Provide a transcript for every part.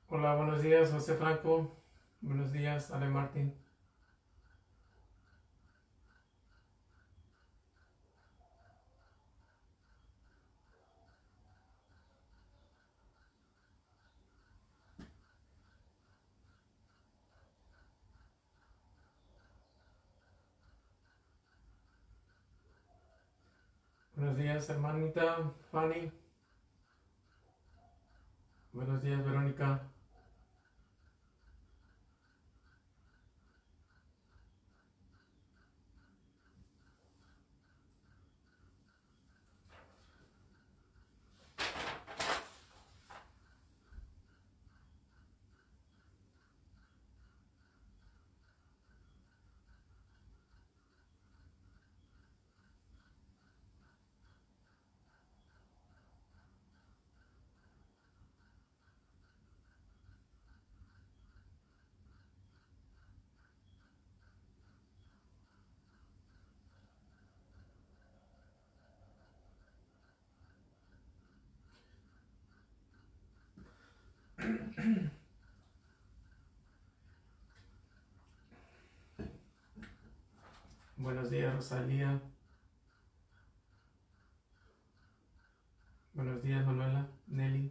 Hola, buenos días, José Franco. Buenos días, Ale Martín. Buenos días, hermanita Fanny. Buenos días, Verónica. Buenos días, Rosalía. Buenos días, Manuela, Nelly.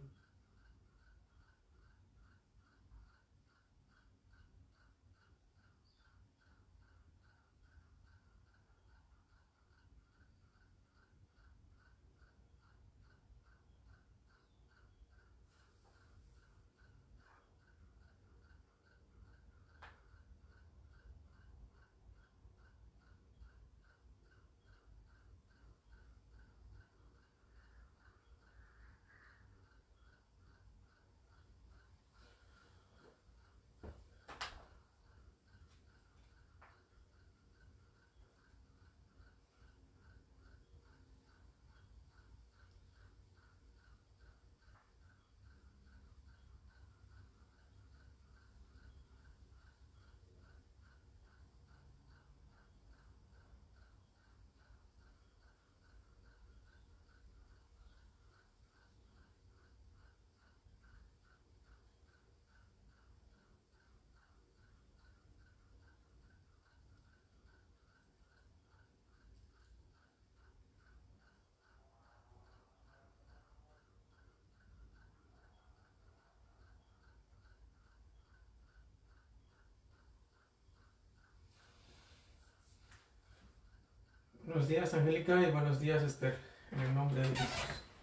Buenos días, Angélica, y buenos días, Esther. En el nombre de Jesús.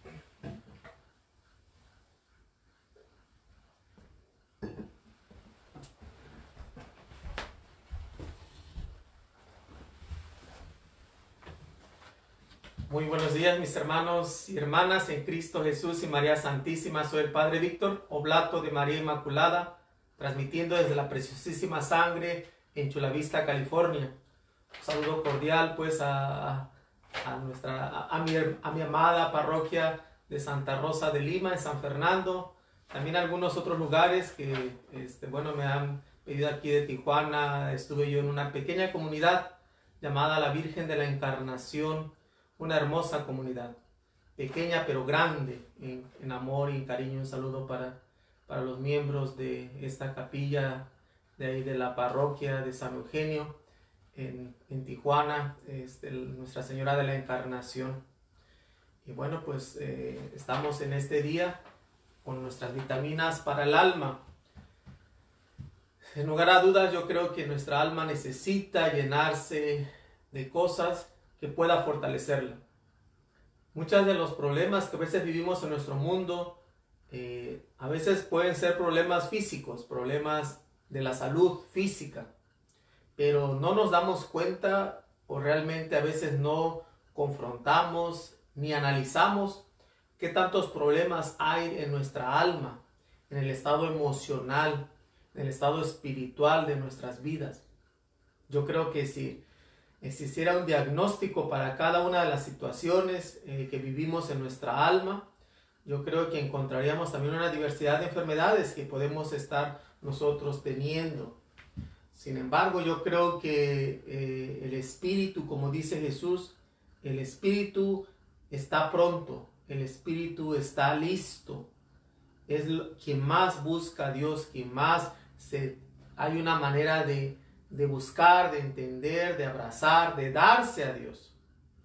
Muy buenos días, mis hermanos y hermanas en Cristo Jesús y María Santísima. Soy el Padre Víctor Oblato de María Inmaculada, transmitiendo desde la preciosísima sangre en Chula Vista, California. Un saludo cordial pues a mi amada parroquia de Santa Rosa de Lima, en San Fernando. También algunos otros lugares que me han pedido aquí de Tijuana. Estuve yo en una pequeña comunidad llamada la Virgen de la Encarnación, una hermosa comunidad, pequeña pero grande en amor y en cariño. Un saludo para los miembros de esta capilla de ahí de la parroquia de San Eugenio en Tijuana, Nuestra Señora de la Encarnación. Y bueno, pues estamos en este día con nuestras vitaminas para el alma. Sin lugar a dudas, yo creo que nuestra alma necesita llenarse de cosas que pueda fortalecerla. Muchos de los problemas que a veces vivimos en nuestro mundo, a veces pueden ser problemas físicos, problemas de la salud física, pero no nos damos cuenta o realmente a veces no confrontamos ni analizamos qué tantos problemas hay en nuestra alma, en el estado emocional, en el estado espiritual de nuestras vidas. Yo creo que si existiera un diagnóstico para cada una de las situaciones que vivimos en nuestra alma, yo creo que encontraríamos también una diversidad de enfermedades que podemos estar nosotros teniendo. Sin embargo, yo creo que el espíritu, como dice Jesús, el espíritu está pronto, el espíritu está listo. es quien más busca a Dios, quien más hay una manera de buscar, de entender, de abrazar, de darse a Dios.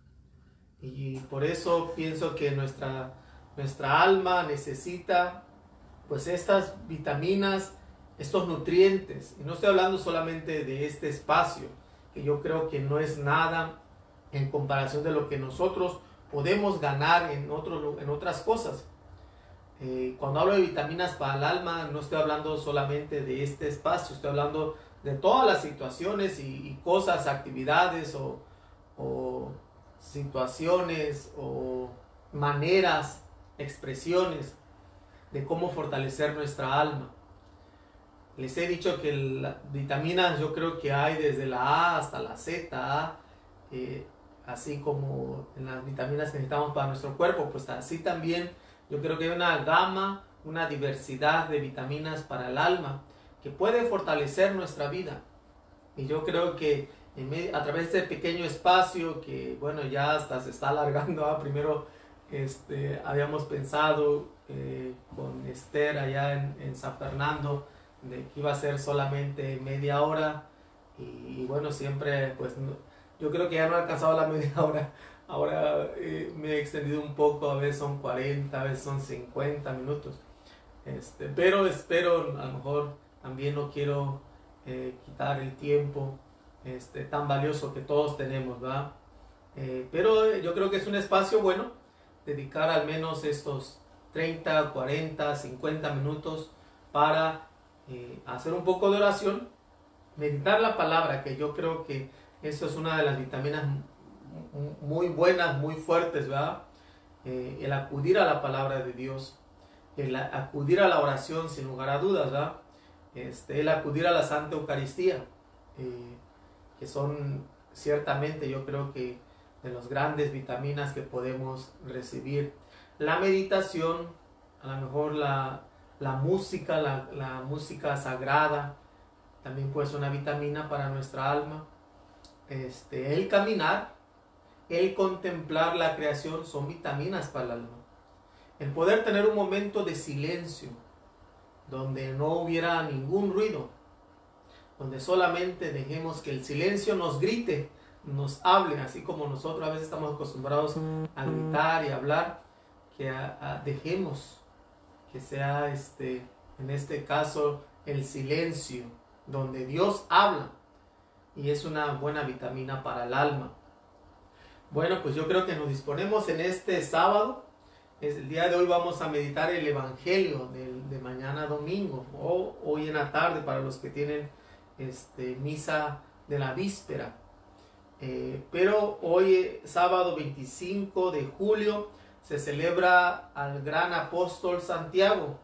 Y por eso pienso que nuestra alma necesita pues estas vitaminas, estos nutrientes. Y no estoy hablando solamente de este espacio, que yo creo que no es nada en comparación de lo que nosotros podemos ganar en otras cosas. Cuando hablo de vitaminas para el alma, no estoy hablando solamente de este espacio, estoy hablando de todas las situaciones y cosas, actividades o situaciones o maneras, expresiones de cómo fortalecer nuestra alma. Les he dicho que las vitaminas yo creo que hay desde la A hasta la Z, así como en las vitaminas que necesitamos para nuestro cuerpo, pues así también yo creo que hay una gama, una diversidad de vitaminas para el alma que puede fortalecer nuestra vida. Y yo creo que a través de este pequeño espacio que, bueno, ya hasta se está alargando, primero habíamos pensado con Esther allá en San Fernando de que iba a ser solamente media hora y bueno, siempre pues yo creo que ya no he alcanzado la media hora. Ahora me he extendido un poco, a veces son 40, a veces son 50 minutos. Pero espero, a lo mejor también no quiero quitar el tiempo tan valioso que todos tenemos, ¿verdad? Pero yo creo que es un espacio bueno, dedicar al menos estos 30, 40, 50 minutos para hacer un poco de oración, meditar la palabra, que yo creo que eso es una de las vitaminas muy buenas, muy fuertes, ¿verdad? El acudir a la palabra de Dios, el acudir a la oración sin lugar a dudas, ¿verdad? El acudir a la Santa Eucaristía, que son ciertamente yo creo que de las grandes vitaminas que podemos recibir. La meditación, a lo mejor la música, la música sagrada, también puede ser una vitamina para nuestra alma. El caminar, el contemplar la creación son vitaminas para el alma. El poder tener un momento de silencio, donde no hubiera ningún ruido, donde solamente dejemos que el silencio nos grite, nos hable, así como nosotros a veces estamos acostumbrados a gritar y hablar, que dejemos que sea en este caso el silencio, donde Dios habla, y es una buena vitamina para el alma. Bueno, pues yo creo que nos disponemos en este sábado. El día de hoy vamos a meditar el Evangelio de mañana domingo o hoy en la tarde para los que tienen misa de la víspera. Pero hoy, sábado 25 de julio, se celebra al gran apóstol Santiago.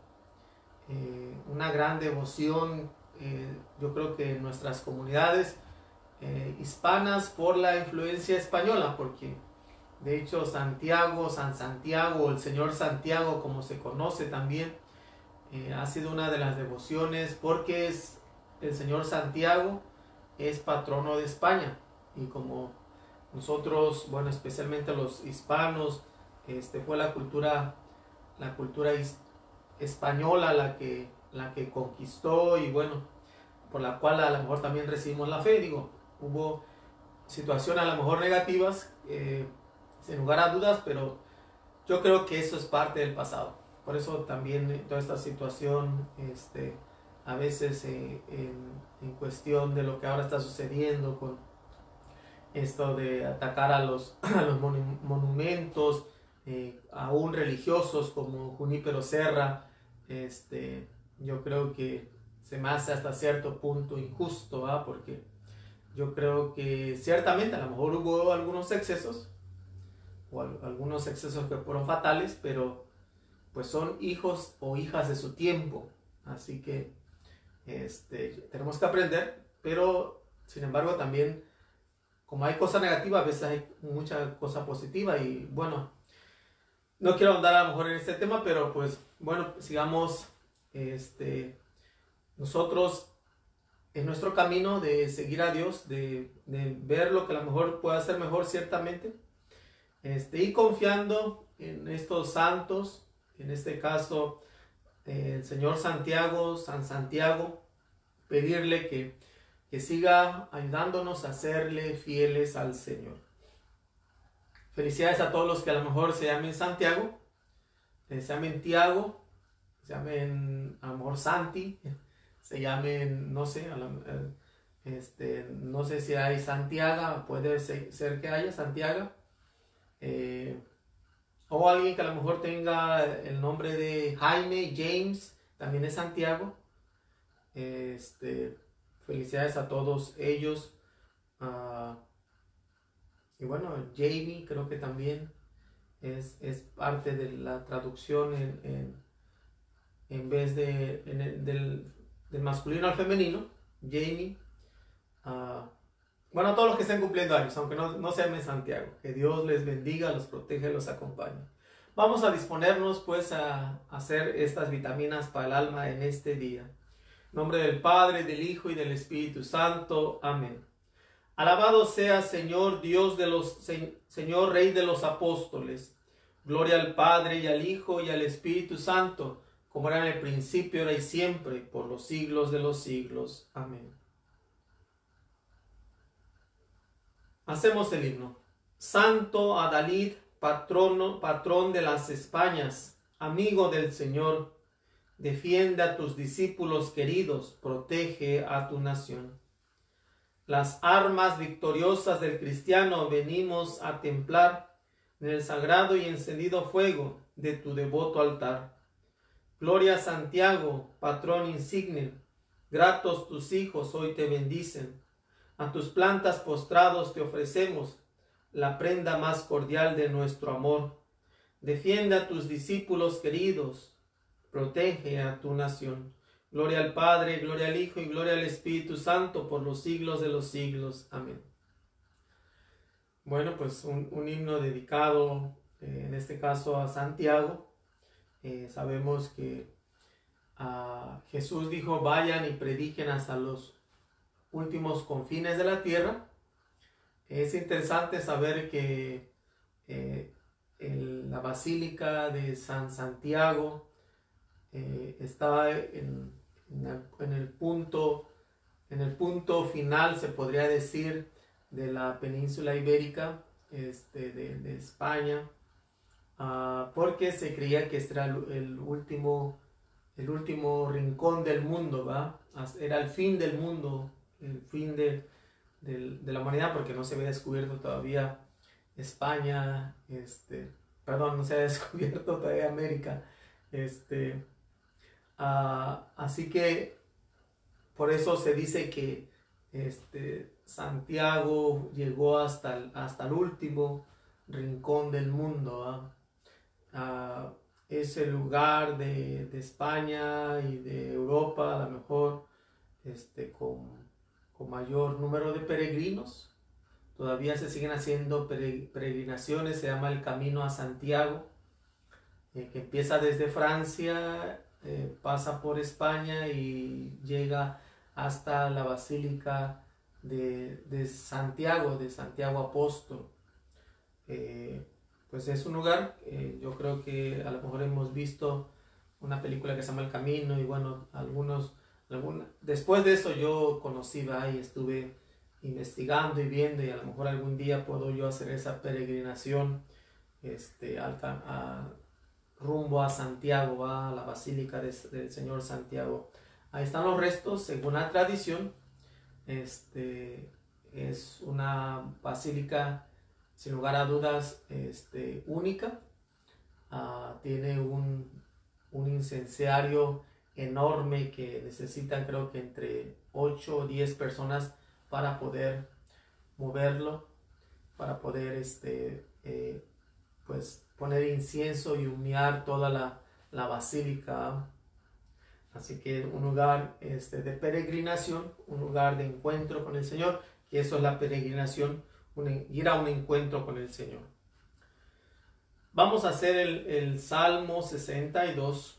Una gran devoción, yo creo que en nuestras comunidades hispanas por la influencia española, porque de hecho Santiago, San Santiago, el Señor Santiago, como se conoce también, ha sido una de las devociones porque el Señor Santiago es patrono de España, y como nosotros, bueno, especialmente los hispanos, fue la cultura española la que conquistó, y bueno, por la cual a lo mejor también recibimos la fe. Digo, hubo situaciones a lo mejor negativas, sin lugar a dudas, pero yo creo que eso es parte del pasado. Por eso también toda esta situación, a veces en cuestión de lo que ahora está sucediendo con esto de atacar a los monumentos, aún religiosos como Junípero Serra, yo creo que se me hace hasta cierto punto injusto, ¿verdad? Porque yo creo que ciertamente a lo mejor hubo algunos excesos, o algunos excesos que fueron fatales, pero pues son hijos o hijas de su tiempo, así que tenemos que aprender, pero sin embargo también, como hay cosas negativas, a veces hay mucha cosa positiva, y bueno, no quiero andar a lo mejor en este tema, pero pues bueno, sigamos nosotros en nuestro camino de seguir a Dios, de ver lo que a lo mejor puede hacer mejor ciertamente, y confiando en estos santos, en este caso el señor Santiago, San Santiago, pedirle que siga ayudándonos a serle fieles al Señor. Felicidades a todos los que a lo mejor se llamen Santiago, se llamen Tiago, se llamen a lo mejor Santi, se llamen, no sé, no sé si hay Santiago, puede ser que haya Santiago, o alguien que a lo mejor tenga el nombre de Jaime, James, también es Santiago. Felicidades a todos ellos. Y bueno, Jamie creo que también es parte de la traducción en vez de del masculino al femenino. Jamie. Bueno, a todos los que estén cumpliendo años, aunque no se llamen Santiago. Que Dios les bendiga, los proteja y los acompañe. Vamos a disponernos pues a hacer estas vitaminas para el alma en este día. En nombre del Padre, del Hijo y del Espíritu Santo. Amén. Alabado sea Señor Dios Señor Rey de los apóstoles. Gloria al Padre y al Hijo y al Espíritu Santo, como era en el principio, ahora y siempre, por los siglos de los siglos. Amén. Hacemos el himno. Santo Adalid, patrón de las Españas, amigo del Señor, defiende a tus discípulos queridos, protege a tu nación. Las armas victoriosas del cristiano venimos a templar en el sagrado y encendido fuego de tu devoto altar. Gloria a Santiago, patrón insigne, gratos tus hijos hoy te bendicen. A tus plantas postrados te ofrecemos la prenda más cordial de nuestro amor. Defiende a tus discípulos queridos, protege a tu nación. Gloria al Padre, gloria al Hijo y gloria al Espíritu Santo por los siglos de los siglos. Amén. Bueno, pues un himno dedicado, en este caso a Santiago. Sabemos que Jesús dijo, vayan y prediquen hasta los últimos confines de la tierra. Es interesante saber que la Basílica de San Santiago está en el punto final, se podría decir, de la península ibérica, de España, porque se creía que este era el último rincón del mundo, ¿va? Era el fin del mundo, el fin de la humanidad, porque no se había descubierto todavía España, no se había descubierto todavía América, así que por eso se dice que Santiago llegó hasta el último rincón del mundo. Es el lugar de España y de Europa, a lo mejor con mayor número de peregrinos. Todavía se siguen haciendo peregrinaciones, se llama el Camino a Santiago, que empieza desde Francia, pasa por España y llega hasta la Basílica de Santiago Apóstol. Pues es un lugar, yo creo que a lo mejor hemos visto una película que se llama El Camino, y bueno, después de eso yo conocí, y estuve investigando y viendo, y a lo mejor algún día puedo yo hacer esa peregrinación rumbo a Santiago, a la Basílica del Señor Santiago. Ahí están los restos, según la tradición. Es una basílica, sin lugar a dudas, única. Tiene un incenciario enorme que necesitan, creo que entre 8 o 10 personas para poder moverlo, para poder pues poner incienso y humear toda la basílica. Así que un lugar de peregrinación, un lugar de encuentro con el Señor, que eso es la peregrinación, ir a un encuentro con el Señor. Vamos a hacer el Salmo 62.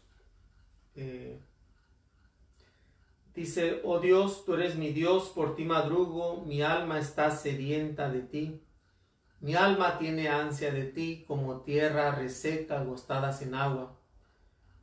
Dice, oh Dios, tú eres mi Dios, por ti madrugo, mi alma está sedienta de ti. Mi alma tiene ansia de ti, como tierra reseca, agostada sin agua.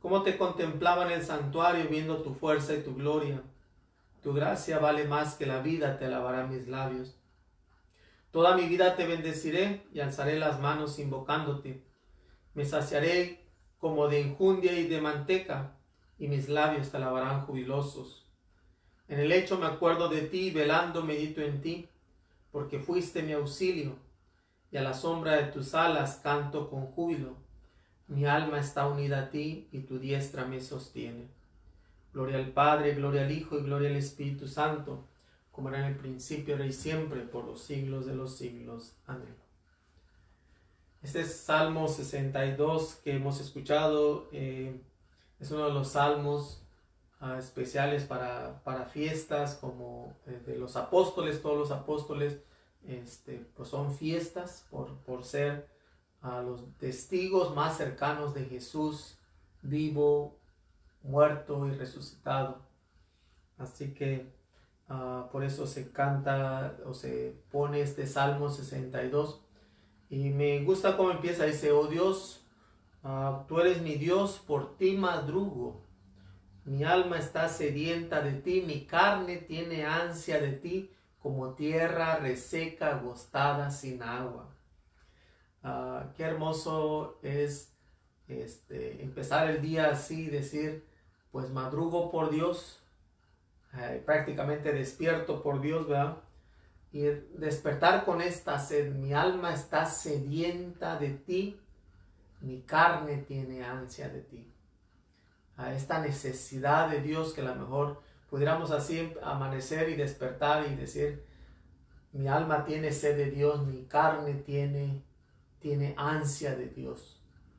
Cómo te contemplaba en el santuario viendo tu fuerza y tu gloria. Tu gracia vale más que la vida, te alabará mis labios. Toda mi vida te bendeciré y alzaré las manos invocándote. Me saciaré como de enjundia y de manteca, y mis labios te alabarán jubilosos. En el lecho me acuerdo de ti, velando medito en ti, porque fuiste mi auxilio, y a la sombra de tus alas canto con júbilo. Mi alma está unida a ti, y tu diestra me sostiene. Gloria al Padre, gloria al Hijo, y gloria al Espíritu Santo, como era en el principio, ahora y siempre, por los siglos de los siglos. Amén. Este es Salmo 62 que hemos escuchado. Es uno de los salmos especiales para fiestas, como de los apóstoles. Todos los apóstoles pues son fiestas por ser los testigos más cercanos de Jesús, vivo, muerto y resucitado. Así que por eso se canta o se pone este Salmo 62. Y me gusta cómo empieza. Dice: oh Dios, tú eres mi Dios, por ti madrugo. Mi alma está sedienta de ti, mi carne tiene ansia de ti, como tierra reseca, agostada, sin agua. Qué hermoso es empezar el día así, decir, pues madrugo por Dios, prácticamente despierto por Dios, ¿verdad? Y despertar con esta sed. Mi alma está sedienta de ti, mi carne tiene ansia de ti. Esta necesidad de Dios, que a lo mejor pudiéramos así amanecer y despertar y decir: mi alma tiene sed de Dios, mi carne tiene ansia de Dios.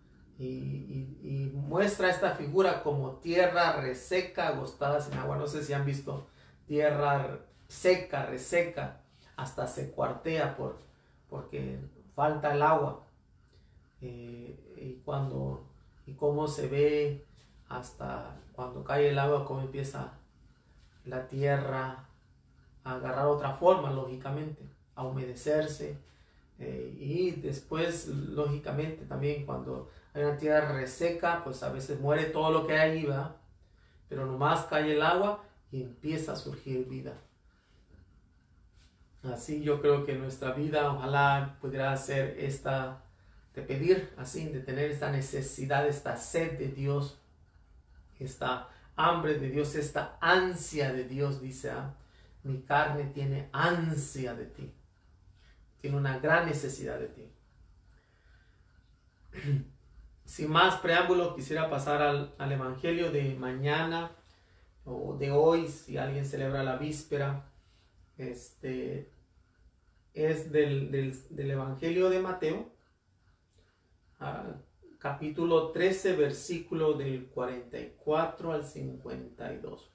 Y muestra esta figura como tierra reseca, agostada, sin agua. No sé si han visto tierra seca, reseca, hasta se cuartea porque falta el agua. Y cómo se ve hasta cuando cae el agua, cómo empieza la tierra a agarrar otra forma, lógicamente, a humedecerse. Y después, lógicamente, también cuando hay una tierra reseca, pues a veces muere todo lo que hay ahí, ¿verdad? Pero nomás cae el agua y empieza a surgir vida. Así yo creo que nuestra vida, ojalá pudiera ser de pedir así, de tener esta necesidad, esta sed de Dios, esta hambre de Dios, esta ansia de Dios. Dice: mi carne tiene ansia de ti, tiene una gran necesidad de ti. Sin más preámbulo, quisiera pasar al Evangelio de mañana o de hoy, si alguien celebra la víspera. Es del Evangelio de Mateo, capítulo 13, versículo del 44 al 52.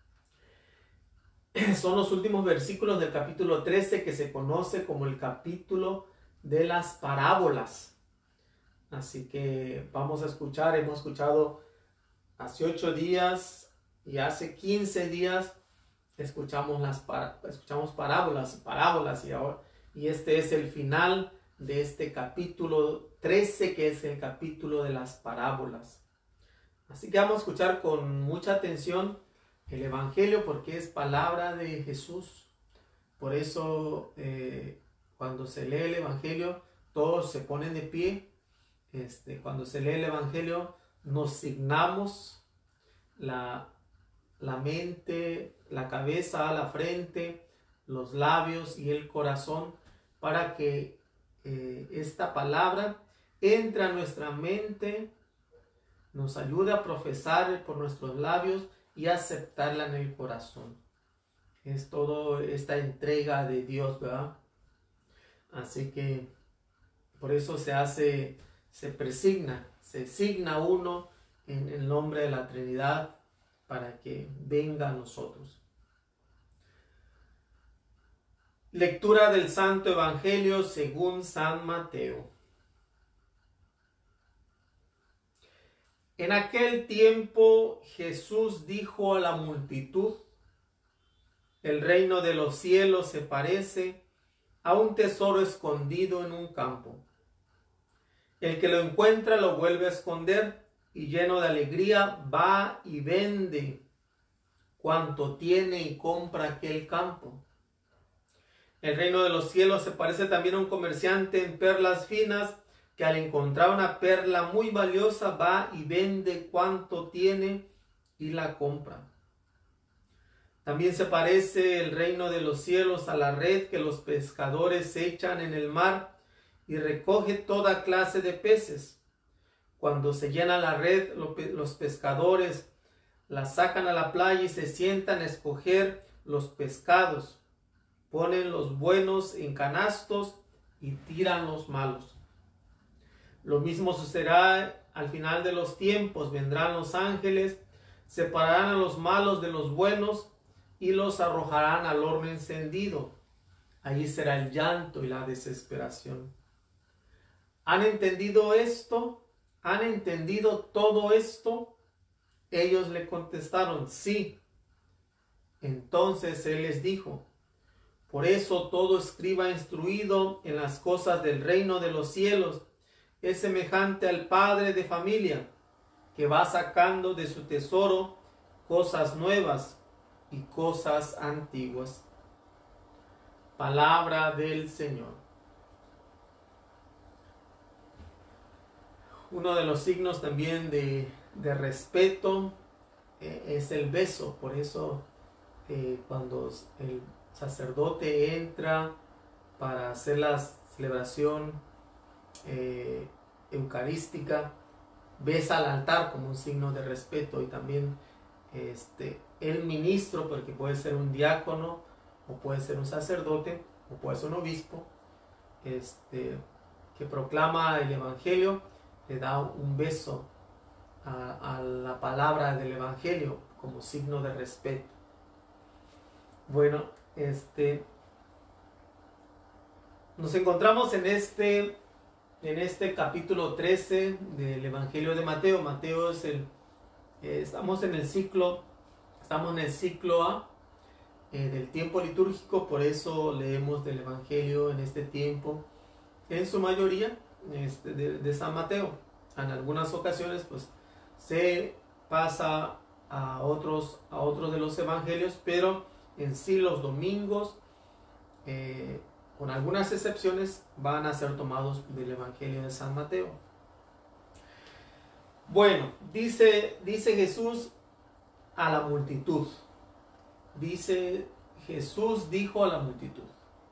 Son los últimos versículos del capítulo 13, que se conoce como el capítulo de las parábolas. Así que vamos a escuchar. Hemos escuchado hace 8 días y hace 15 días escuchamos parábolas y este es el final de este capítulo 13, que es el capítulo de las parábolas. Así que vamos a escuchar con mucha atención el Evangelio, porque es palabra de Jesús. Por eso cuando se lee el Evangelio, todos se ponen de pie. Cuando se lee el Evangelio, nos signamos la mente, la cabeza, la frente, los labios y el corazón, para que esta palabra entre a nuestra mente, nos ayude a profesar por nuestros labios y aceptarla en el corazón. Es todo esta entrega de Dios, ¿verdad? Así que por eso se signa uno en el nombre de la Trinidad, para que venga a nosotros. Lectura del Santo Evangelio según San Mateo. En aquel tiempo Jesús dijo a la multitud: el reino de los cielos se parece a un tesoro escondido en un campo. El que lo encuentra lo vuelve a esconder y lleno de alegría va y vende cuanto tiene y compra aquel campo. El reino de los cielos se parece también a un comerciante en perlas finas que al encontrar una perla muy valiosa va y vende cuanto tiene y la compra. También se parece el reino de los cielos a la red que los pescadores echan en el mar y recoge toda clase de peces. Cuando se llena la red, los pescadores la sacan a la playa y se sientan a escoger los pescados. Ponen los buenos en canastos y tiran los malos. Lo mismo sucederá al final de los tiempos. Vendrán los ángeles, separarán a los malos de los buenos y los arrojarán al horno encendido. Allí será el llanto y la desesperación. ¿Han entendido esto? ¿Han entendido todo esto? Ellos le contestaron, sí. Entonces él les dijo, por eso todo escriba instruido en las cosas del reino de los cielos es semejante al padre de familia que va sacando de su tesoro cosas nuevas y cosas antiguas. Palabra del Señor. Uno de los signos también de respeto es el beso. Por eso cuando el sacerdote entra para hacer la celebración eucarística, besa al altar como un signo de respeto. Y también el ministro, porque puede ser un diácono o puede ser un sacerdote o puede ser un obispo, que proclama el evangelio, le da un beso a la palabra del evangelio como signo de respeto. Bueno, nos encontramos en este capítulo 13 del evangelio de Mateo. Mateo es estamos en el ciclo A del tiempo litúrgico, por eso leemos del evangelio en este tiempo, en su mayoría de San Mateo. En algunas ocasiones pues se pasa a otros de los evangelios, pero en sí los domingos, con algunas excepciones, van a ser tomados del evangelio de San Mateo. Bueno, dice Jesús a la multitud. Dice, Jesús dijo a la multitud.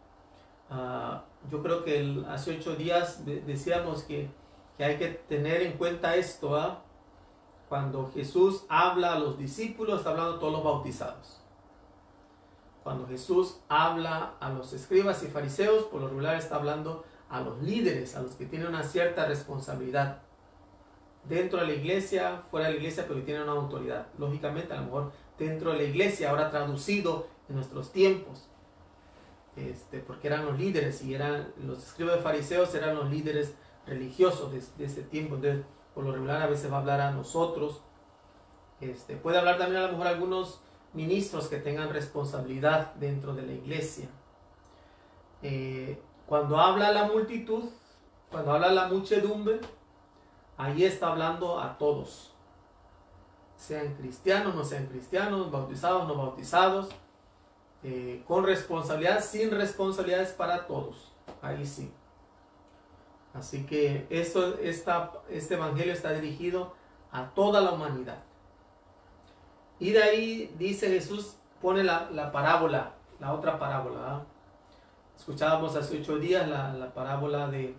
Yo creo que hace 8 días decíamos que hay que tener en cuenta esto. Cuando Jesús habla a los discípulos, está hablando a todos los bautizados. Cuando Jesús habla a los escribas y fariseos, por lo regular está hablando a los líderes, a los que tienen una cierta responsabilidad dentro de la iglesia, fuera de la iglesia, pero que tienen una autoridad. Lógicamente, a lo mejor dentro de la iglesia, ahora traducido en nuestros tiempos, porque eran los líderes, y los escribas y fariseos eran los líderes religiosos de ese tiempo. Entonces, por lo regular, a veces va a hablar a nosotros. Puede hablar también a lo mejor a algunos ministros que tengan responsabilidad dentro de la iglesia. Cuando habla a la multitud, cuando habla a la muchedumbre, ahí está hablando a todos, sean cristianos, no sean cristianos, bautizados, no bautizados, con responsabilidad, sin responsabilidades, para todos. Ahí sí. Así que este evangelio está dirigido a toda la humanidad. Y de ahí dice Jesús, pone la parábola, la otra parábola, ¿verdad? Escuchábamos hace 8 días la parábola de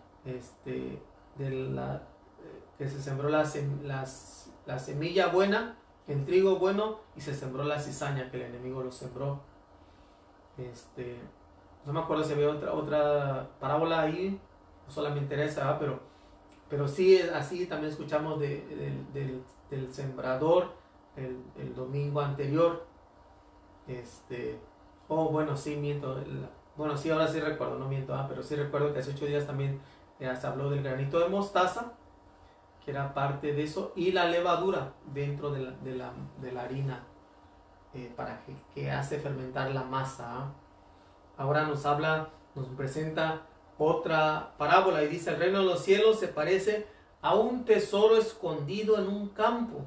que se sembró la semilla buena, el trigo bueno, y se sembró la cizaña, que el enemigo lo sembró. No me acuerdo si había otra parábola ahí, no solamente esa, pero sí, así también escuchamos del sembrador el domingo anterior. Bueno, sí, miento. Bueno, sí, ahora sí recuerdo, no miento, pero sí recuerdo que hace 8 días también se habló del granito de mostaza, que era parte de eso, y la levadura dentro de la harina, para que hace fermentar la masa. Ahora nos presenta otra parábola y dice: el reino de los cielos se parece a un tesoro escondido en un campo.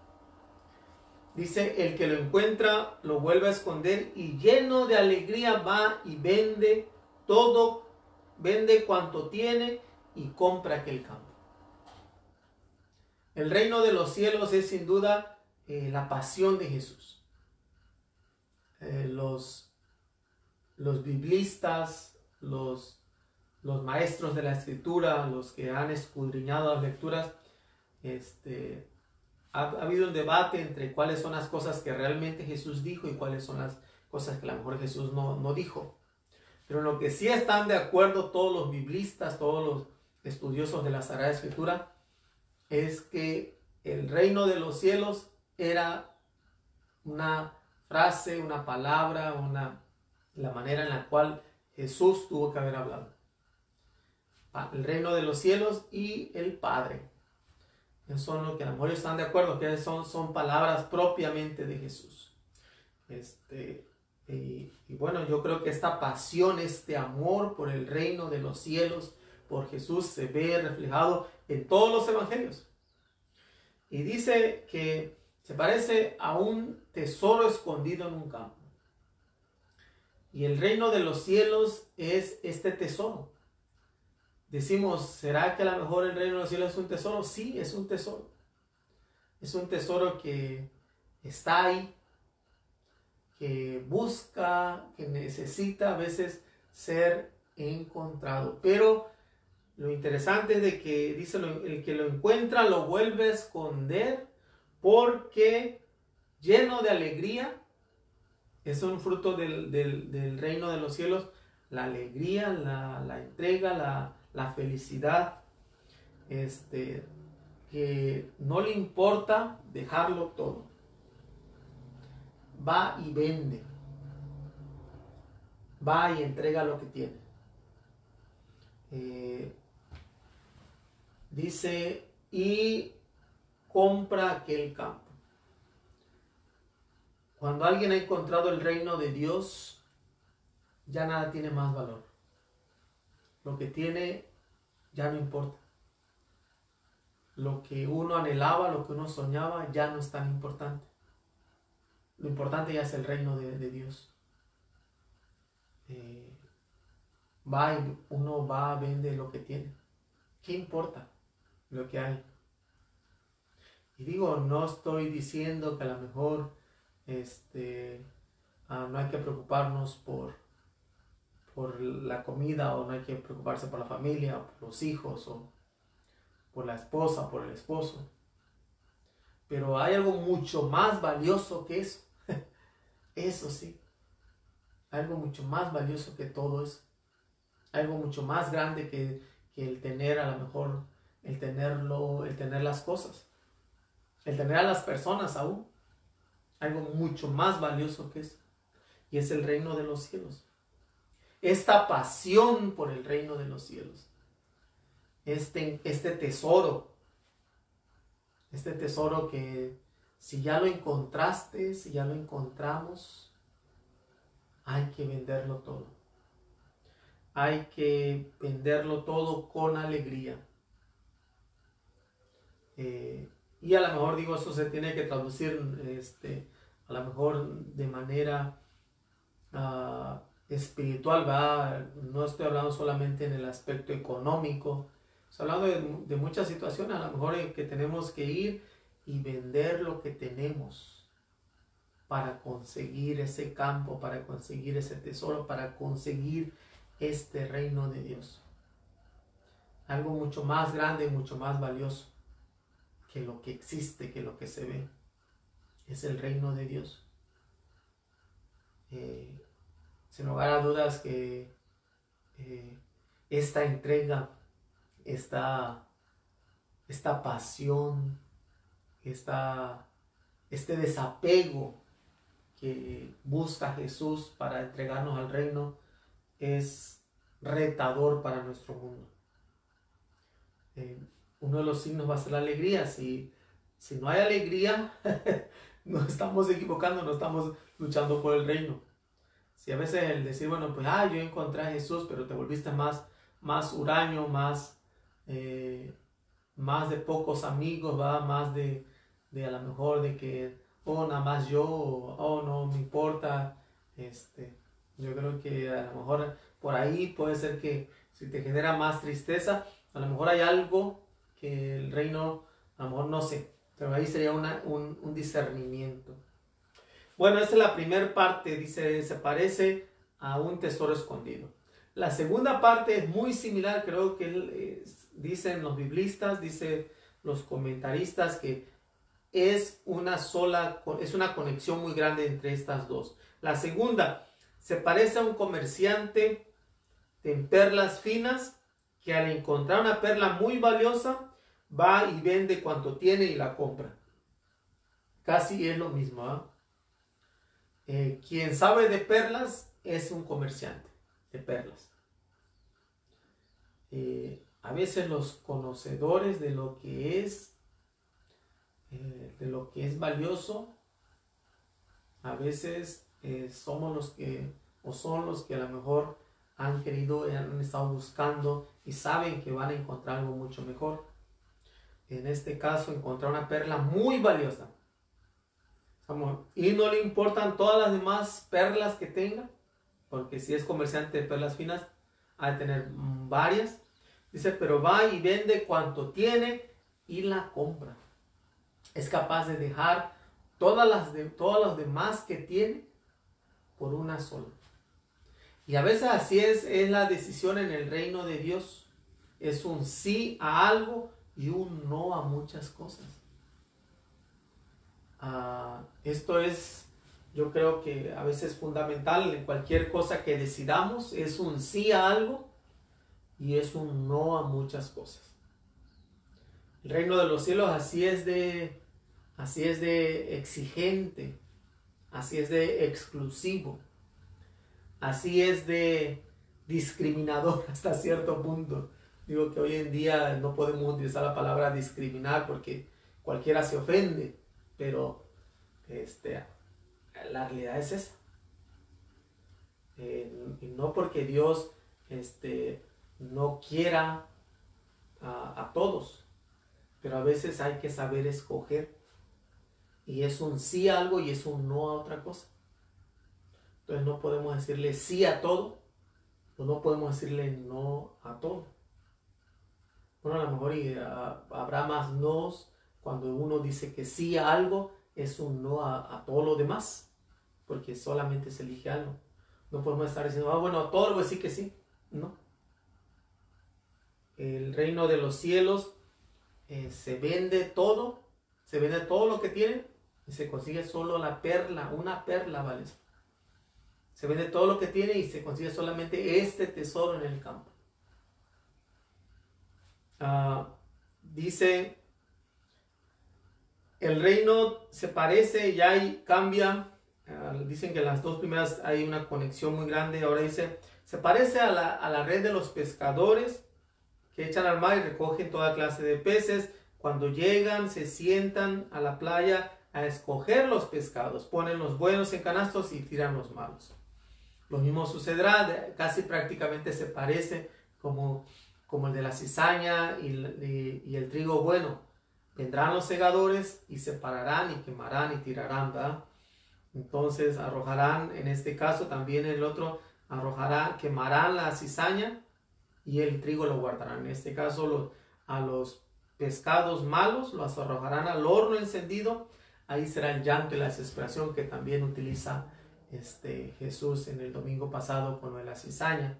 Dice, el que lo encuentra lo vuelve a esconder y lleno de alegría va y vende todo, vende cuanto tiene y compra aquel campo. El reino de los cielos es sin duda la pasión de Jesús. Los biblistas, los maestros de la escritura, los que han escudriñado las lecturas, ha habido un debate entre cuáles son las cosas que realmente Jesús dijo y cuáles son las cosas que a lo mejor Jesús no dijo. Pero en lo que sí están de acuerdo todos los biblistas, todos los estudiosos de la Sagrada Escritura, es que el reino de los cielos era una frase, una palabra, la manera en la cual Jesús tuvo que haber hablado. El reino de los cielos y el Padre. Son lo que a lo mejor están de acuerdo, que son palabras propiamente de Jesús. Y bueno, yo creo que esta pasión, este amor por el reino de los cielos, por Jesús, se ve reflejado en todos los evangelios. Y dice que se parece a un tesoro escondido en un campo. Y el reino de los cielos es este tesoro. Decimos, ¿será que a lo mejor el reino de los cielos es un tesoro? Sí, es un tesoro. Es un tesoro que está ahí, que busca, que necesita a veces ser encontrado. Pero lo interesante es de que dice, el que lo encuentra lo vuelve a esconder porque lleno de alegría, es un fruto del reino de los cielos, la alegría, la entrega, la felicidad, que no le importa dejarlo todo. Va y vende. Va y entrega lo que tiene. Dice, y compra aquel campo. Cuando alguien ha encontrado el reino de Dios, ya nada tiene más valor. Lo que tiene ya no importa. Lo que uno anhelaba, lo que uno soñaba, ya no es tan importante. Lo importante ya es el reino de Dios. Uno va, vende lo que tiene. ¿Qué importa lo que hay? Y digo, no estoy diciendo que a lo mejor no hay que preocuparnos por la comida, o no hay que preocuparse por la familia, o por los hijos, o por la esposa, por el esposo. Pero hay algo mucho más valioso que eso. Eso sí. Algo mucho más valioso que todo eso. Algo mucho más grande que el tener, a lo mejor, el tener las cosas. El tener a las personas aún. Algo mucho más valioso que eso. Y es el reino de los cielos. Esta pasión por el reino de los cielos. Este tesoro. Este tesoro que si ya lo encontraste, si ya lo encontramos, hay que venderlo todo. Hay que venderlo todo con alegría. Y a lo mejor digo, eso se tiene que traducir a lo mejor de manera espiritual, ¿verdad? No estoy hablando solamente en el aspecto económico, estoy hablando de muchas situaciones, a lo mejor que tenemos que ir y vender lo que tenemos para conseguir ese campo, para conseguir ese tesoro, para conseguir este reino de Dios. Algo mucho más grande, mucho más valioso que lo que existe, que lo que se ve. Es el reino de Dios. Sin lugar a dudas que esta entrega, esta pasión, este desapego que busca Jesús para entregarnos al reino es retador para nuestro mundo. Uno de los signos va a ser la alegría. Si no hay alegría, nos estamos equivocando, no estamos luchando por el reino. Si a veces el decir, bueno, pues yo encontré a Jesús, pero te volviste más huraño, más más de pocos amigos, va, más de a lo mejor de que, oh, nada más yo, oh, no me importa, yo creo que a lo mejor por ahí puede ser que si te genera más tristeza, a lo mejor hay algo que el reino, a lo mejor no sé, pero ahí sería un discernimiento. Bueno, esta es la primera parte, dice, se parece a un tesoro escondido. La segunda parte es muy similar, creo que dicen los biblistas, dicen los comentaristas que es una conexión muy grande entre estas dos. La segunda, se parece a un comerciante en perlas finas que al encontrar una perla muy valiosa va y vende cuanto tiene y la compra. Casi es lo mismo, ¿eh? Quien sabe de perlas es un comerciante de perlas. A veces los conocedores de lo que es valioso, a veces somos los que, o son los que a lo mejor han querido, han estado buscando y saben que van a encontrar algo mucho mejor. En este caso, encontrar una perla muy valiosa. Y no le importan todas las demás perlas que tenga, porque si es comerciante de perlas finas, ha de tener varias. Dice, pero va y vende cuanto tiene y la compra. Es capaz de dejar todas las demás que tiene por una sola. Y a veces así es la decisión en el reino de Dios. Es un sí a algo y un no a muchas cosas. Esto es, yo creo que a veces fundamental en cualquier cosa que decidamos. Es un sí a algo y es un no a muchas cosas. El reino de los cielos así es de exigente, así es de exclusivo, así es de discriminador hasta cierto punto. Digo que hoy en día no podemos utilizar la palabra discriminar porque cualquiera se ofende, pero la realidad es esa. Y no porque Dios no quiera a todos, pero a veces hay que saber escoger. Y es un sí a algo y es un no a otra cosa. Entonces no podemos decirle sí a todo o no podemos decirle no a todo. Bueno, a lo mejor habrá más nos cuando uno dice que sí a algo, es un no a todo lo demás, porque solamente se elige algo. No podemos estar diciendo, bueno, a todo voy a decir que sí. No. El reino de los cielos se vende todo lo que tiene y se consigue solo la perla, una perla, ¿vale? Se vende todo lo que tiene y se consigue solamente este tesoro en el campo. Dice, el reino se parece, ya cambia. Dicen que en las dos primeras hay una conexión muy grande. Ahora dice, se parece a la red de los pescadores que echan al mar y recogen toda clase de peces. Cuando llegan, se sientan a la playa a escoger los pescados. Ponen los buenos en canastos y tiran los malos. Lo mismo sucederá, casi prácticamente se parece como el de la cizaña y el trigo bueno. Vendrán los segadores y separarán y quemarán y tirarán, ¿verdad? Entonces arrojarán, en este caso también el otro, quemarán la cizaña y el trigo lo guardarán. En este caso a los pescados malos los arrojarán al horno encendido. Ahí será el llanto y la desesperación que también utiliza Jesús en el domingo pasado con lo de la cizaña.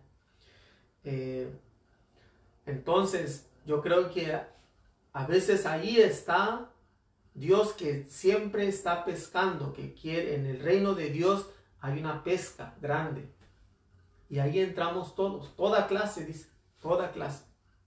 Entonces yo creo que a veces ahí está Dios, que siempre está pescando, que quiere, en el reino de Dios hay una pesca grande y ahí entramos todos, toda clase, dice, toda clase.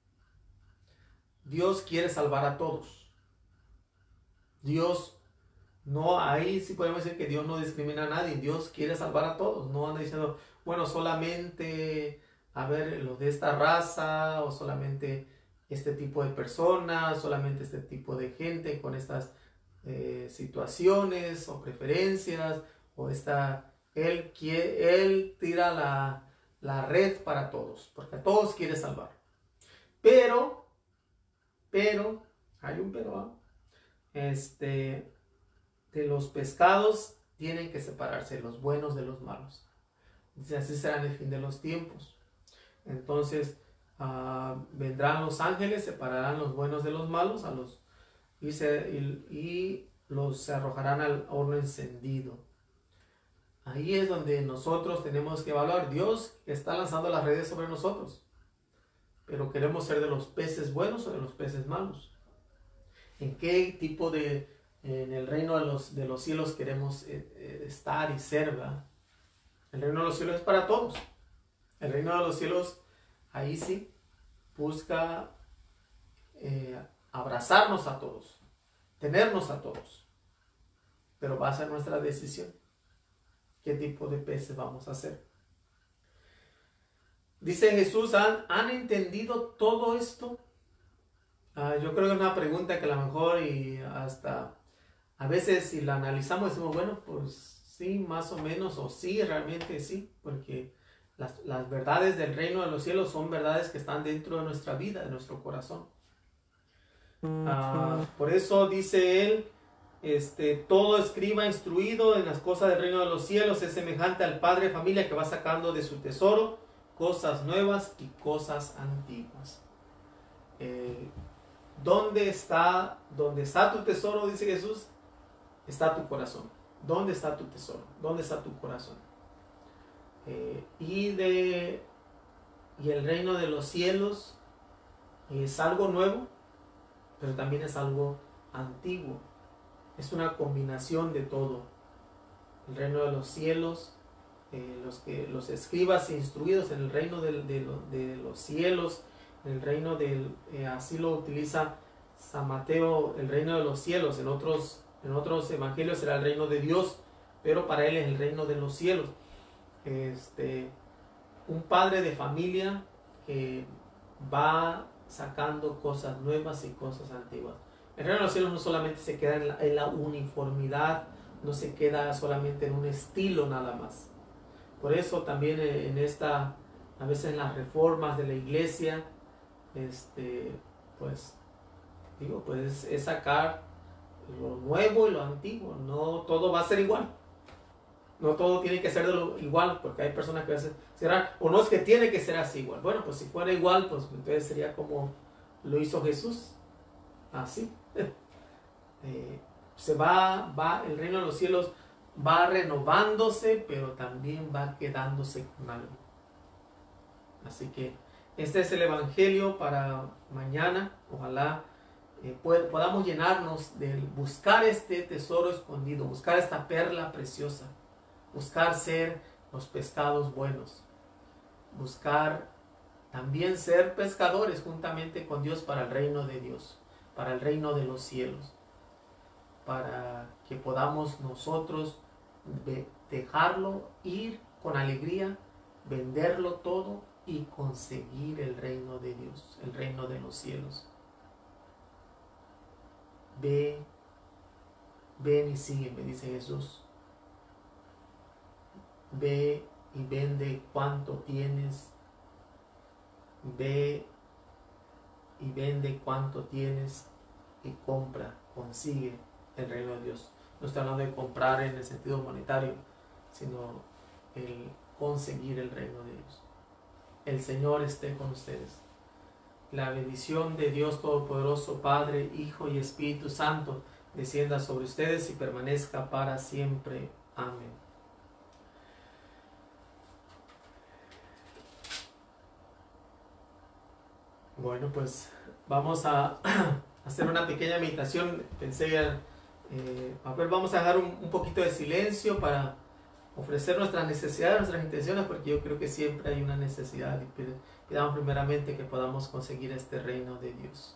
Dios quiere salvar a todos. Dios no, ahí sí podemos decir que Dios no discrimina a nadie. Dios quiere salvar a todos. No anda diciendo, bueno, solamente, a ver, los de esta raza, o solamente este tipo de personas, solamente este tipo de gente con estas situaciones o preferencias, o Él tira la red para todos, porque a todos quiere salvar. Pero Pero, hay un pero, ¿ah? De los pescados tienen que separarse los buenos de los malos. Dice, así será en el fin de los tiempos. Entonces, vendrán los ángeles, separarán los buenos de los malos y los arrojarán al horno encendido. Ahí es donde nosotros tenemos que evaluar. Dios está lanzando las redes sobre nosotros, pero queremos ser de los peces buenos o de los peces malos. ¿En qué tipo en el reino de los cielos queremos estar y ser, ¿verdad? El reino de los cielos es para todos. El reino de los cielos, ahí sí, busca abrazarnos a todos, tenernos a todos. Pero va a ser nuestra decisión qué tipo de peces vamos a hacer. Dice Jesús, ¿han entendido todo esto? Yo creo que es una pregunta que a lo mejor y hasta a veces si la analizamos decimos, bueno, pues sí, más o menos, o sí, realmente sí, porque las verdades del reino de los cielos son verdades que están dentro de nuestra vida, de nuestro corazón. Por eso dice él, todo escriba instruido en las cosas del reino de los cielos es semejante al padre de familia que va sacando de su tesoro cosas nuevas y cosas antiguas. ¿Dónde está tu tesoro? Dice Jesús, está tu corazón. ¿Dónde está tu tesoro? ¿Dónde está tu corazón? Y el reino de los cielos es algo nuevo, pero también es algo antiguo. Es una combinación de todo. El reino de los cielos, los escribas instruidos en el reino de los cielos, en el reino así lo utiliza San Mateo, el reino de los cielos. En otros evangelios será el reino de Dios, pero para él es el reino de los cielos. Un padre de familia que va sacando cosas nuevas y cosas antiguas. El reino de los cielos no solamente se queda en la uniformidad, no se queda solamente en un estilo nada más. Por eso también a veces en las reformas de la iglesia, pues es sacar lo nuevo y lo antiguo. No todo va a ser igual. No todo tiene que ser igual, porque hay personas que a veces serán, o no es que tiene que ser así igual. Bueno, pues si fuera igual, pues entonces sería como lo hizo Jesús. Así. El reino de los cielos va renovándose, pero también va quedándose con algo. Así que este es el evangelio para mañana. Ojalá podamos llenarnos de buscar este tesoro escondido, buscar esta perla preciosa, buscar ser los pescados buenos, buscar también ser pescadores juntamente con Dios para el reino de Dios, para el reino de los cielos, para que podamos nosotros dejarlo ir con alegría, venderlo todo y conseguir el reino de Dios, el reino de los cielos. Ven y sígueme, dice Jesús. Ve y vende cuanto tienes. Ve y vende cuanto tienes y compra, consigue el reino de Dios. No estoy hablando de comprar en el sentido monetario, sino el conseguir el reino de Dios. El Señor esté con ustedes. La bendición de Dios Todopoderoso, Padre, Hijo y Espíritu Santo, descienda sobre ustedes y permanezca para siempre. Amén. Bueno, pues vamos a hacer una pequeña meditación. Vamos a dejar un poquito de silencio para ofrecer nuestras necesidades, nuestras intenciones, porque yo creo que siempre hay una necesidad y pidamos primeramente que podamos conseguir este reino de Dios.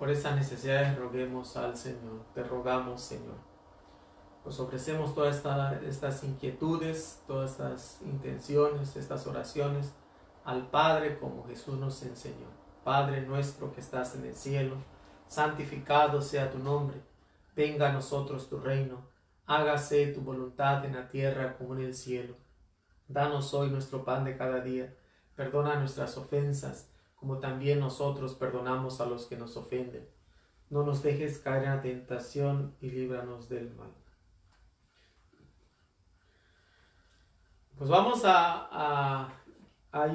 Por esas necesidades roguemos al Señor, te rogamos, Señor. Pues ofrecemos todas estas inquietudes, todas estas intenciones, estas oraciones al Padre como Jesús nos enseñó. Padre nuestro que estás en el cielo, santificado sea tu nombre. Venga a nosotros tu reino. Hágase tu voluntad en la tierra como en el cielo. Danos hoy nuestro pan de cada día. Perdona nuestras ofensas, como también nosotros perdonamos a los que nos ofenden. No nos dejes caer en la tentación y líbranos del mal. Pues vamos hay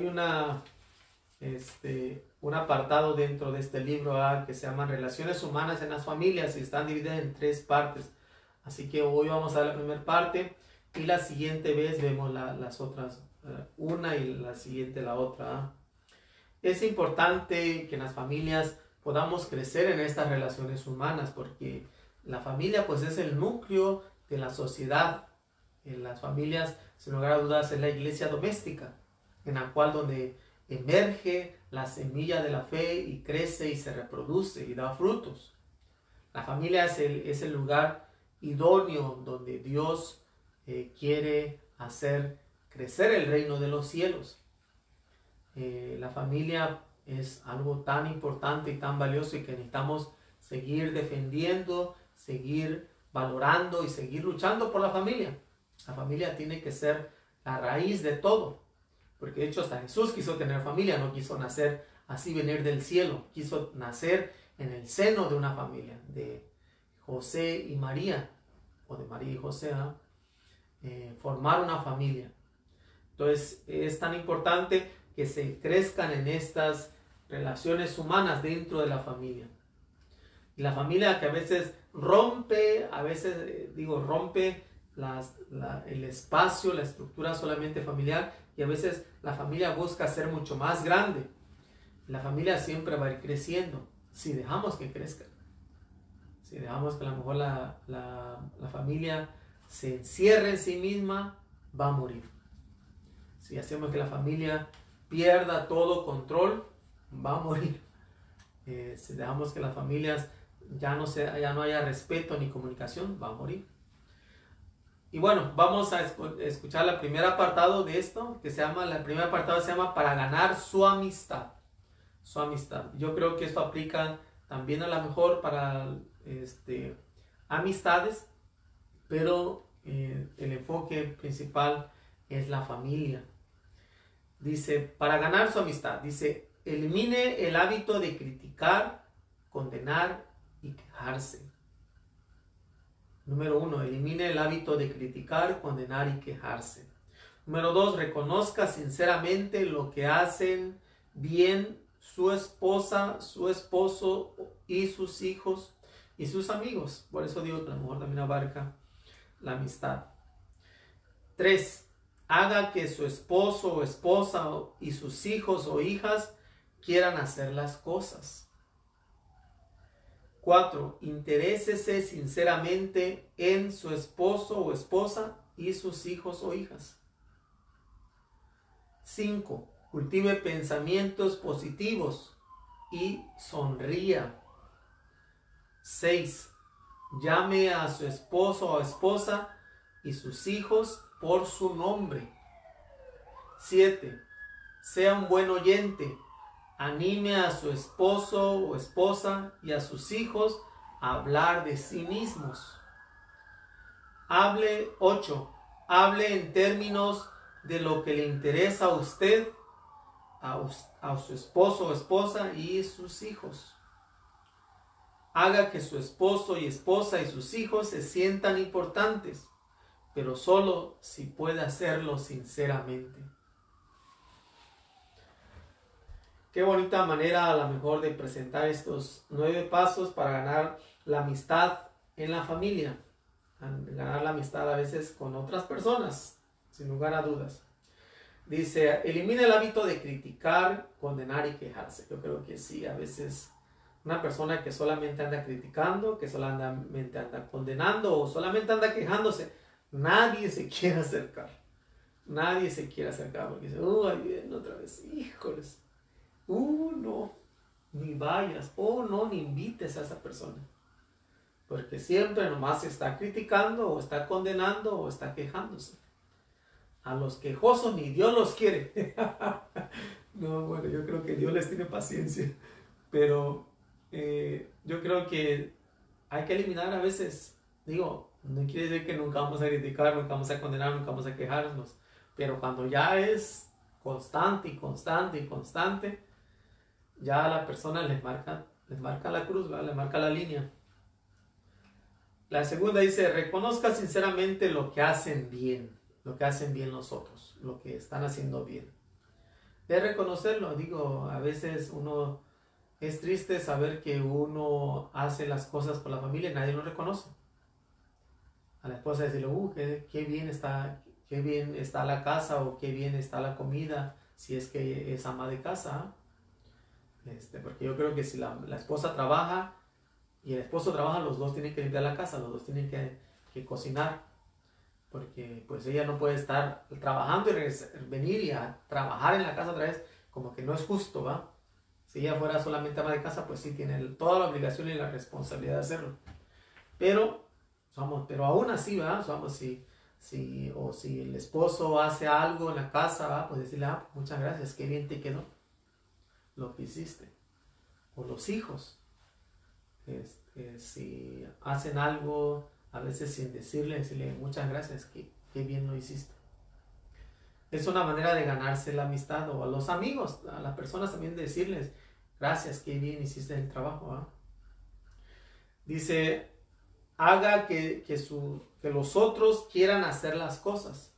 un apartado dentro de este libro que se llama Relaciones Humanas en las Familias y están divididas en 3 partes. Así que hoy vamos a ver la primera parte y la siguiente vez vemos las otras, una y la siguiente la otra. Es importante que en las familias podamos crecer en estas relaciones humanas porque la familia pues es el núcleo de la sociedad. En las familias, sin lugar a dudas, es la iglesia doméstica, en la cual donde emerge la semilla de la fe y crece y se reproduce y da frutos. La familia es el lugar idóneo donde Dios quiere hacer crecer el reino de los cielos. La familia es algo tan importante y tan valioso y que necesitamos seguir defendiendo, seguir valorando y seguir luchando por la familia. La familia tiene que ser la raíz de todo, porque de hecho hasta Jesús quiso tener familia, no quiso nacer así venir del cielo, quiso nacer en el seno de una familia, de José y María, o de María y José, formar una familia. Entonces es tan importante que se crezcan en estas relaciones humanas dentro de la familia. Y la familia que a veces rompe, rompe el espacio, la estructura solamente familiar, y a veces la familia busca ser mucho más grande. La familia siempre va a ir creciendo si dejamos que crezca. Si dejamos que a lo mejor la familia se encierre en sí misma, va a morir. Si hacemos que la familia pierda todo control, va a morir. Si dejamos que las familias ya no haya respeto ni comunicación, va a morir. Y bueno, vamos a escuchar el primer apartado de esto, el primer apartado se llama Para ganar su amistad. Su amistad. Yo creo que esto aplica también a lo mejor para amistades, pero el enfoque principal es la familia. Dice, para ganar su amistad, dice, elimine el hábito de criticar, condenar y quejarse. Número 1, elimine el hábito de criticar, condenar y quejarse. Número 2, reconozca sinceramente lo que hacen bien su esposa, su esposo y sus hijos y sus amigos. Por eso digo que a lo mejor también abarca la amistad. 3, haga que su esposo o esposa y sus hijos o hijas quieran hacer las cosas. 4, interésese sinceramente en su esposo o esposa y sus hijos o hijas. 5, cultive pensamientos positivos y sonría. 6, llame a su esposo o esposa y sus hijos por su nombre. 7, sea un buen oyente. Anime a su esposo o esposa y a sus hijos a hablar de sí mismos. 8. Hable en términos de lo que le interesa a usted, a su esposo o esposa y sus hijos. Haga que su esposo y esposa y sus hijos se sientan importantes, pero solo si puede hacerlo sinceramente. Qué bonita manera a lo mejor de presentar estos 9 pasos para ganar la amistad en la familia. Ganar la amistad a veces con otras personas, sin lugar a dudas. Dice, elimina el hábito de criticar, condenar y quejarse. Yo creo que sí, a veces una persona que solamente anda criticando, que solamente anda condenando o solamente anda quejándose, nadie se quiere acercar. Nadie se quiere acercar porque dice, ahí viene otra vez, híjoles. No. ni vayas o no ni invites a esa persona. Porque siempre nomás está criticando o está condenando o está quejándose. A los quejosos ni Dios los quiere. No, bueno, yo creo que Dios les tiene paciencia. Pero yo creo que hay que eliminar a veces, digo, no quiere decir que nunca vamos a criticar, nunca vamos a condenar, nunca vamos a quejarnos. Pero cuando ya es constante y constante y constante, ya a la persona les marca la cruz, ¿verdad? Les marca la línea. La segunda dice, reconozca sinceramente lo que hacen bien los otros, lo que están haciendo bien. De reconocerlo, digo, a veces uno es triste saber que uno hace las cosas por la familia y nadie lo reconoce. A la esposa decirle, qué bien está la casa o qué bien está la comida, si es que es ama de casa. Porque yo creo que si la esposa trabaja y el esposo trabaja, los dos tienen que limpiar la casa, los dos tienen que cocinar, porque pues ella no puede estar trabajando y venir y a trabajar en la casa otra vez, como que no es justo, ¿va? Si ella fuera solamente ama de casa, pues sí tiene toda la obligación y la responsabilidad de hacerlo. Pero aún así, ¿va? Si el esposo hace algo en la casa, ¿va? Pues decirle, pues muchas gracias, qué bien te quedó lo que hiciste. O los hijos, si hacen algo, a veces sin decirle muchas gracias, qué bien lo hiciste. Es una manera de ganarse la amistad, o a los amigos, a las personas también decirles, gracias, qué bien hiciste el trabajo, ¿eh? Dice, haga que los otros quieran hacer las cosas.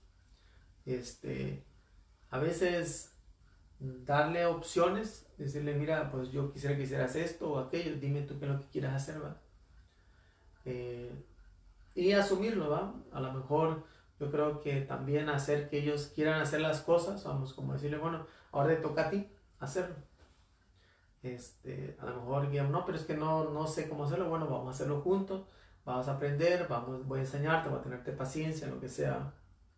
A veces darle opciones, decirle, mira, pues yo quisiera que hicieras esto o aquello, dime tú qué es lo que quieras hacer, ¿va? Y asumirlo, ¿va? A lo mejor yo creo que también hacer que ellos quieran hacer las cosas, vamos, como decirle, bueno, ahora te toca a ti hacerlo. A lo mejor digamos, no, pero es que no sé cómo hacerlo, bueno, vamos a hacerlo juntos, vamos a aprender, voy a enseñarte, voy a tenerte paciencia, lo que sea.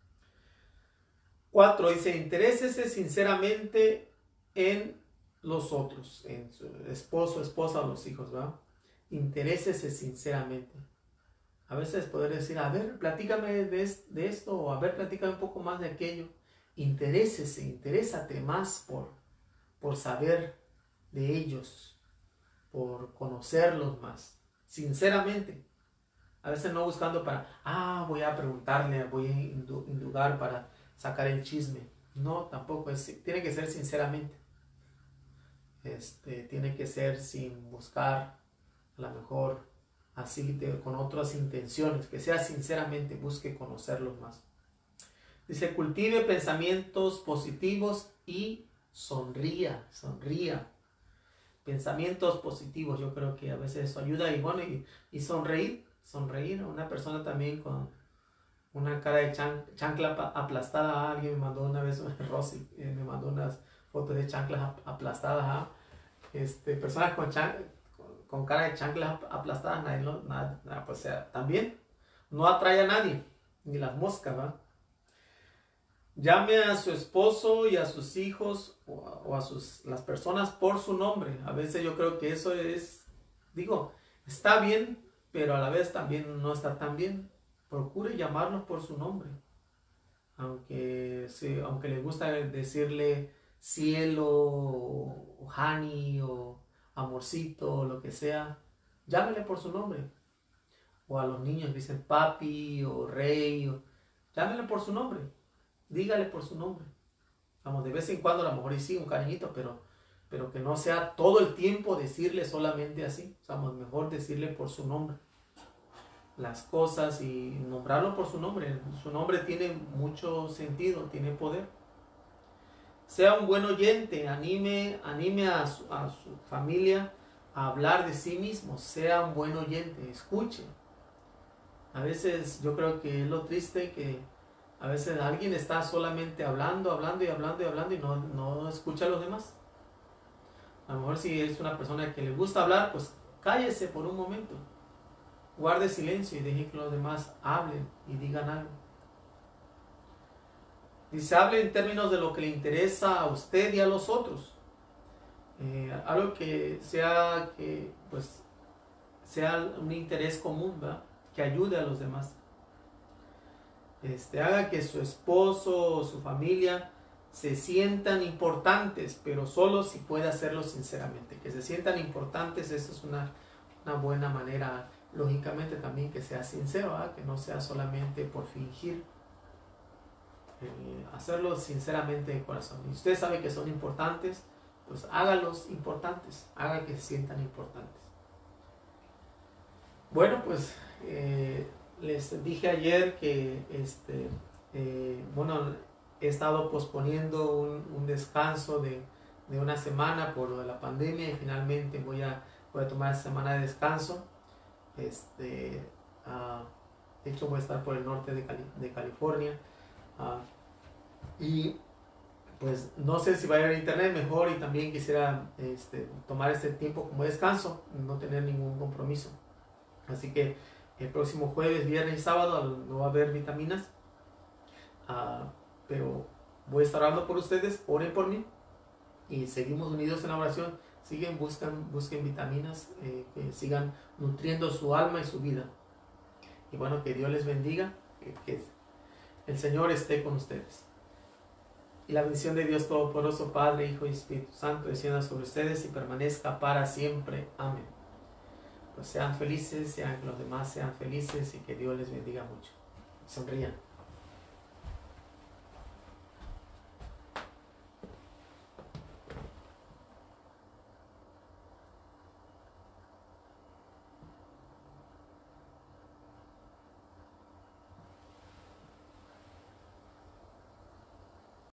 4, dice, interésese sinceramente en los otros, en su esposo, esposa o los hijos, ¿va? Interésese sinceramente. A veces poder decir, a ver, platícame de esto, o a ver, platícame un poco más de aquello. Interésate más por saber de ellos, por conocerlos más, sinceramente. A veces no buscando voy a preguntarle, voy a indugar para sacar el chisme. No, tampoco, tiene que ser sinceramente. Tiene que ser sin buscar, a lo mejor, así con otras intenciones, que sea sinceramente, busque conocerlos más. Dice, cultive pensamientos positivos y sonría. Pensamientos positivos, yo creo que a veces eso ayuda, y bueno, y sonreír, una persona también con una cara de chancla aplastada. Alguien me mandó una vez, Rosy, me mandó unas fotos de chanclas aplastadas. Personas con cara de chanclas aplastadas, pues, o sea, también no atrae a nadie, ni las moscas, ¿va? Llame a su esposo y a sus hijos o a las personas por su nombre. A veces yo creo que eso está bien, pero a la vez también no está tan bien. Procure llamarlos por su nombre. Aunque le gusta decirle cielo, o honey, o amorcito, o lo que sea, llámele por su nombre. O a los niños dicen papi o rey, llámele por su nombre. Dígale por su nombre. Vamos, de vez en cuando a lo mejor sí un cariñito, pero que no sea todo el tiempo decirle solamente así. Vamos, mejor decirle por su nombre las cosas y nombrarlo por su nombre. Su nombre tiene mucho sentido, tiene poder. Sea un buen oyente, anime a su familia a hablar de sí mismo. Sea un buen oyente, escuche. A veces yo creo que es lo triste que a veces alguien está solamente hablando y no escucha a los demás. A lo mejor si es una persona que le gusta hablar, pues cállese por un momento. Guarde silencio y deje que los demás hablen y digan algo. Dice, hable en términos de lo que le interesa a usted y a los otros. algo pues sea un interés común, ¿verdad? Que ayude a los demás. Haga que su esposo o su familia se sientan importantes, pero solo si puede hacerlo sinceramente. Que se sientan importantes, eso es una buena manera, lógicamente también que sea sincero, ¿verdad? Que no sea solamente por fingir, hacerlo sinceramente de corazón. Y usted sabe que son importantes, pues hágalos importantes, haga que se sientan importantes. Bueno, pues les dije ayer que he estado posponiendo un descanso de una semana por lo de la pandemia, y finalmente voy a tomar esa semana de descanso. De hecho, voy a estar por el norte de California, y pues no sé si va a ir a internet mejor, y también quisiera tomar este tiempo como descanso, no tener ningún compromiso. Así que el próximo jueves, viernes y sábado no va a haber vitaminas, pero voy a estar orando por ustedes. Oren por mí y seguimos unidos en la oración. Busquen vitaminas, que sigan nutriendo su alma y su vida. Y bueno, que Dios les bendiga, que el Señor esté con ustedes. Y la bendición de Dios Todopoderoso, Padre, Hijo y Espíritu Santo, descienda sobre ustedes y permanezca para siempre. Amén. Pues sean felices, sean que los demás sean felices, y que Dios les bendiga mucho. Sonrían.